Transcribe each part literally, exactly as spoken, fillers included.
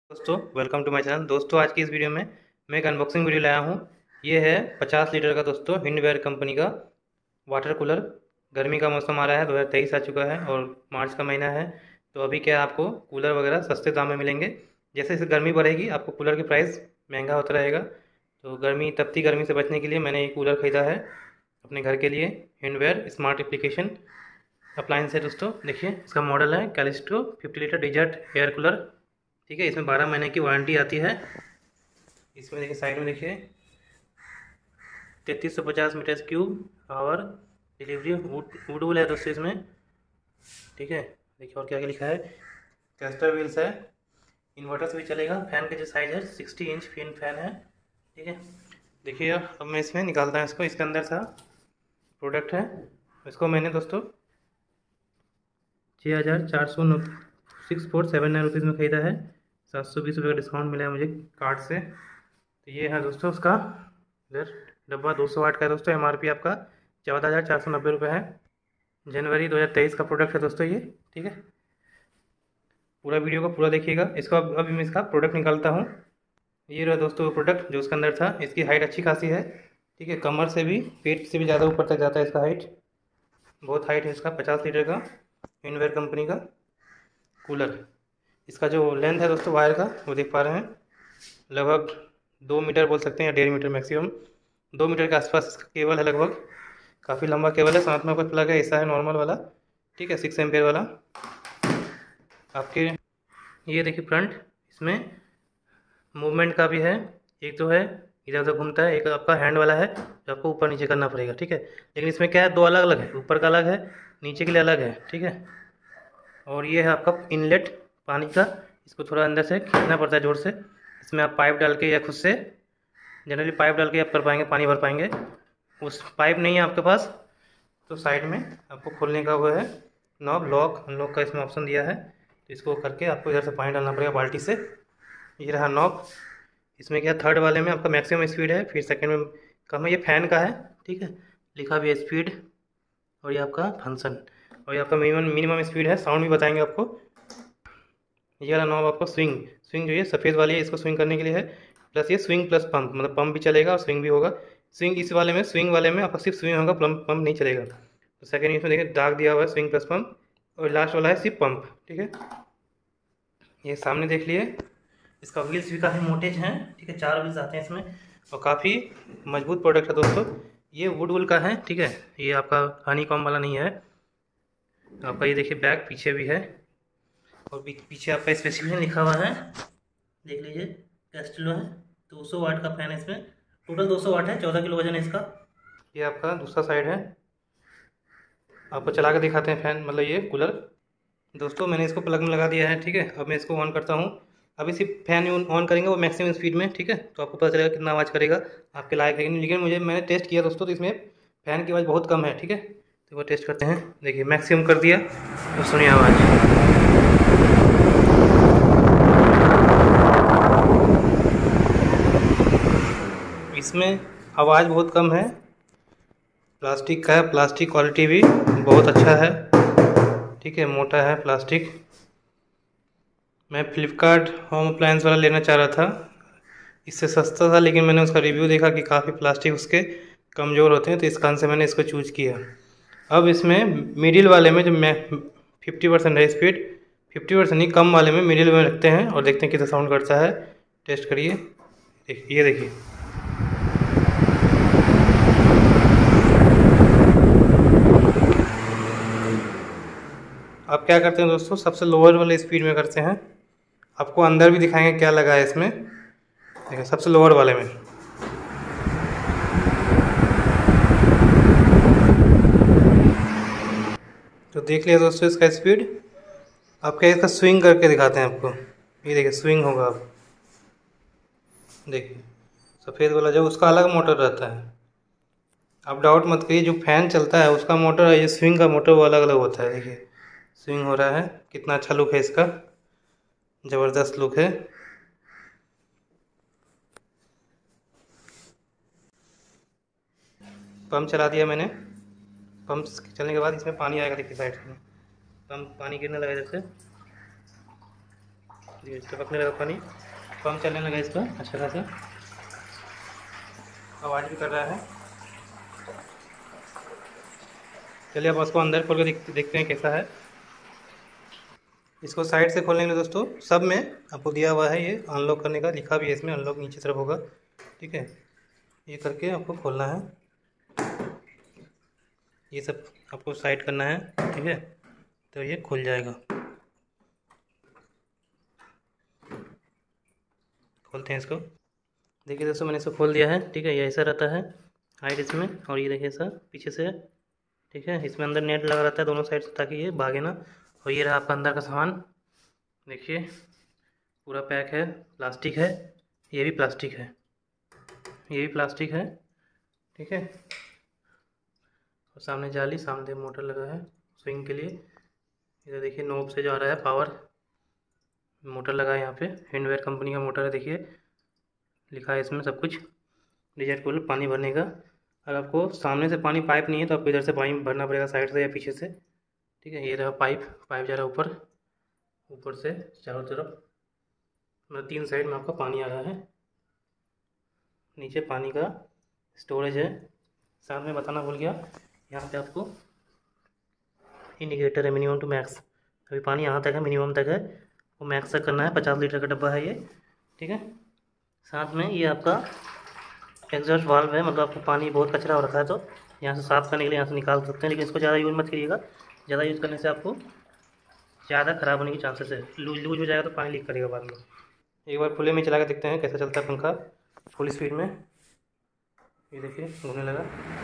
दोस्तों welcome to my channel. दोस्तों आज की इस वीडियो में मैं एक अनबॉक्सिंग वीडियो लाया हूँ। ये है पचास लीटर का दोस्तों हिंडवेयर कंपनी का वाटर कूलर। गर्मी का मौसम आ रहा है, दो हज़ार तेईस आ चुका है और मार्च का महीना है। तो अभी क्या आपको कूलर वगैरह सस्ते दाम में मिलेंगे। जैसे जैसे गर्मी बढ़ेगी आपको कूलर की प्राइस महंगा होता रहेगा। तो गर्मी तपती गर्मी से बचने के लिए मैंने ये कूलर ख़रीदा है अपने घर के लिए। हिंडवेयर स्मार्ट एप्लीकेशन अप्लायंस है दोस्तों। देखिए इसका मॉडल है Calistro fifty litre desert air cooler. ठीक है, इसमें बारह महीने की वारंटी आती है। इसमें देखिए साइड में देखिए तैंतीस सौ पचास मीटर क्यूब और डिलीवरी वुड वुडवुल है दोस्तों इसमें। ठीक है, देखिए और क्या क्या लिखा है। कैस्टर व्हील्स है, इन्वर्टर से भी चलेगा। फैन का जो साइज है सिक्सटी इंच फैन फैन है। ठीक है, देखिए अब मैं इसमें निकालता हूँ इसको। इसके अंदर था प्रोडक्ट है, इसको मैंने दोस्तों छः हज़ार चार सौ six four seven nine rupees में ख़रीदा है। सात सौ बीस रुपये का डिस्काउंट मिला है मुझे कार्ड से। तो ये है दोस्तों उसका इधर डब्बा दो सौ वाट का है दोस्तों। एम आर पी आपका चौदह हज़ार चार सौ नब्बे रुपये है। जनवरी दो हज़ार तेईस का प्रोडक्ट है दोस्तों ये। ठीक है, पूरा वीडियो को पूरा देखिएगा। इसको अब अभी मैं इसका प्रोडक्ट निकालता हूँ। ये रहा दोस्तों प्रोडक्ट जो उसके अंदर था। इसकी हाइट अच्छी खासी है। ठीक है, कमर से भी पेट से भी ज़्यादा ऊपर तक जाता है इसका हाइट। बहुत हाइट है इसका। पचास लीटर का हिंडवेयर कंपनी का कूलर। इसका जो लेंथ है दोस्तों वायर का वो देख पा रहे हैं, लगभग दो मीटर बोल सकते हैं या डेढ़ मीटर मैक्सिमम। दो मीटर के आसपास इसका केबल है लगभग। काफ़ी लंबा केबल है। साथ में आपका प्लग है, ऐसा है नॉर्मल वाला। ठीक है, सिक्स एम्पेयर वाला आपके। ये देखिए फ्रंट, इसमें मूवमेंट का भी है। एक तो है इधर उधर घूमता है, एक आपका हैंड वाला है जो आपको ऊपर नीचे करना पड़ेगा। ठीक है, लेकिन इसमें क्या है, दो अलग अलग है, ऊपर का अलग है, नीचे के लिए अलग है। ठीक है, और ये है आपका इनलेट पानी का। इसको थोड़ा अंदर से खींचना पड़ता है जोर से। इसमें आप पाइप डाल के या खुद से जनरली पाइप डाल के आप कर पाएंगे, पानी भर पाएंगे। उस पाइप नहीं है आपके पास तो साइड में आपको खोलने का वो है नॉब, लॉक अनलॉक का इसमें ऑप्शन दिया है। तो इसको करके आपको इधर से पानी डालना पड़ेगा बाल्टी से। ये रहा नॉब। इसमें क्या थर्ड वाले में आपका मैक्सिमम स्पीड है, फिर सेकेंड में कम है। ये फैन का है। ठीक है, लिखा भी है स्पीड। और ये आपका फंक्शन और ये आपका मिनिमम मिनिमम स्पीड है। साउंड भी बताएंगे आपको। ये वाला नॉब आपको स्विंग स्विंग जो ये सफ़ेद वाली है, इसको स्विंग करने के लिए है। प्लस ये स्विंग प्लस पंप, मतलब पंप भी चलेगा और स्विंग भी होगा। स्विंग इस वाले में स्विंग वाले में आपका सिर्फ स्विंग होगा, पंप पंप नहीं चलेगा। तो सेकंड इसमें देखिए दाग दिया हुआ है स्विंग प्लस पंप, और लास्ट वाला है सिर्फ पंप। ठीक है, ये सामने देख लिए। इसका व्हील्स भी काफ़ी मोटेज हैं। ठीक है, चार व्हील्स आते हैं इसमें और काफ़ी मजबूत प्रोडक्ट है दोस्तों। ये वुडवुल का है। ठीक है, ये आपका हनी कॉम वाला नहीं है आपका। ये देखिए बैक पीछे भी है और पीछे आपका स्पेसिफिकेशन लिखा हुआ है, देख लीजिए। कैस्टिलो है, दो सौ वाट का फैन है इसमें। टोटल दो सौ वाट है, चौदह किलो वजन है इसका। ये आपका दूसरा साइड है, आपको चला के दिखाते हैं फैन, मतलब ये कूलर। दोस्तों मैंने इसको प्लग में लगा दिया है। ठीक है, अब मैं इसको ऑन करता हूँ। अभी सिर्फ फैन ऑन करेंगे वो मैक्सिमम स्पीड में। ठीक है, तो आपको पता चलेगा कितना आवाज़ करेगा, आपके लायक है कि नहीं। लेकिन मुझे मैंने टेस्ट किया दोस्तों तो इसमें फ़ैन की आवाज़ बहुत कम है। ठीक है, तो वो टेस्ट करते हैं। देखिए मैक्सिमम कर दिया तो सुनिए आवाज़। इसमें आवाज़ बहुत कम है। प्लास्टिक का है, प्लास्टिक क्वालिटी भी बहुत अच्छा है। ठीक है, मोटा है प्लास्टिक। मैं फ्लिपकार्ट होम अप्लायंस वाला लेना चाह रहा था, इससे सस्ता था, लेकिन मैंने उसका रिव्यू देखा कि काफ़ी प्लास्टिक उसके कमज़ोर होते हैं, तो इस कारण से मैंने इसको चूज़ किया। अब इसमें मिडिल वाले में जो मैं फिफ्टी परसेंट है स्पीड, फिफ्टी परसेंट नहीं कम वाले में मिडिल में रखते हैं और देखते हैं कितना साउंड करता है। टेस्ट करिए। देखिए, ये देखिए अब क्या करते हैं दोस्तों, सबसे लोअर वाले स्पीड में करते हैं। आपको अंदर भी दिखाएंगे क्या लगा है इसमें। देखिए सबसे लोअर वाले में तो देख लिया दोस्तों इसका स्पीड। अब क्या इसका स्विंग करके दिखाते हैं आपको। ये देखिए स्विंग होगा। अब देखिए सफ़ेद वाला जो उसका अलग मोटर रहता है। आप डाउट मत करिए, जो फैन चलता है उसका मोटर है, ये स्विंग का मोटर वो अलग अलग होता है। देखिए स्विंग हो रहा है, कितना अच्छा लुक है इसका, ज़बरदस्त लुक है। पंप चला दिया मैंने। पंप चलने के बाद इसमें पानी आएगा। देखिए साइड में पंप पानी गिरने लगा जैसे। ये टपकने लगा पानी, कम चलने लगा इसका अच्छा खासा, आवाज़ भी कर रहा है। चलिए अब उसको अंदर खोल कर देख, देखते हैं कैसा है। इसको साइड से खोलने के लिए दोस्तों सब में आपको दिया हुआ है, ये अनलॉक करने का लिखा भी है इसमें, अनलॉक नीचे तरफ होगा, ठीक है। ये करके आपको खोलना है, ये सब आपको साइड करना है, ठीक है, तो ये खुल जाएगा। खोलते हैं इसको। देखिए दोस्तों मैंने इसको खोल दिया है, ठीक है। ये ऐसा रहता है हाइट इसमें, और ये देखिए ऐसा पीछे से, ठीक है। इसमें अंदर नेट लगा रहता है दोनों साइड से ताकि ये भागे ना। और ये रहा आपका अंदर का सामान, देखिए पूरा पैक है, प्लास्टिक है, ये भी प्लास्टिक है, ये भी प्लास्टिक है, ठीक है। और सामने जाली, सामने मोटर लगा है स्विंग के लिए। इधर देखिए नोब से जो आ रहा है पावर, मोटर लगा है यहाँ पे, हैंडवेयर कंपनी का मोटर है, देखिए लिखा है इसमें सब कुछ। डिजाइन कूलर पानी भरने का, अगर आपको सामने से पानी पाइप नहीं है तो आपको इधर से पानी भरना पड़ेगा, साइड से या पीछे से, ठीक है। ये रहा पाइप, पाइप जा रहा है ऊपर, ऊपर से चारों तरफ, मतलब तीन साइड में आपका पानी आ रहा है। नीचे पानी का स्टोरेज है। साथ में बताना भूल गया, यहाँ पे आपको इंडिकेटर है मिनिमम टू मैक्स, अभी पानी यहाँ तक है, मिनिमम तक है, वो मैक्स तक करना है। पचास लीटर का डब्बा है ये, ठीक है। साथ में ये आपका एग्जॉस्ट वाल्व है, मतलब आपको पानी बहुत कचरा हो रखा है तो यहाँ से साफ़ करने के लिए यहाँ से निकाल सकते हैं, लेकिन इसको ज़्यादा यूज़ मत करिएगा, ज़्यादा यूज़ करने से आपको ज़्यादा ख़राब होने के चांसेस है, लूज लूज हो जाएगा तो पानी लीक करेगा बाद में। एक बार खुले में चला के देखते हैं कैसा चलता है पंखा फुल स्पीड में। ये देखिए घूमने लगा,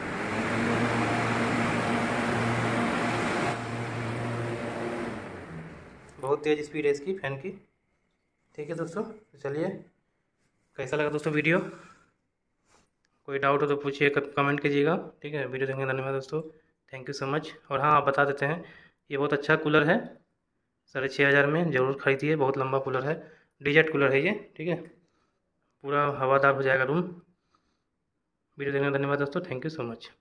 बहुत तेज़ स्पीड है इसकी फ़ैन की, ठीक है दोस्तों। तो चलिए कैसा लगा दोस्तों वीडियो, कोई डाउट हो तो पूछिए, कमेंट कीजिएगा, ठीक है। वीडियो देखने का धन्यवाद दोस्तों, थैंक यू सो मच। और हाँ आप बता देते हैं, ये बहुत अच्छा कूलर है, साढ़े छः हज़ार में ज़रूर खरीदिए, बहुत लंबा कूलर है, डीजेट कूलर है ये, ठीक है। पूरा हवादार हो जाएगा रूम। वीडियो देखने का धन्यवाद दोस्तों, थैंक यू सो मच।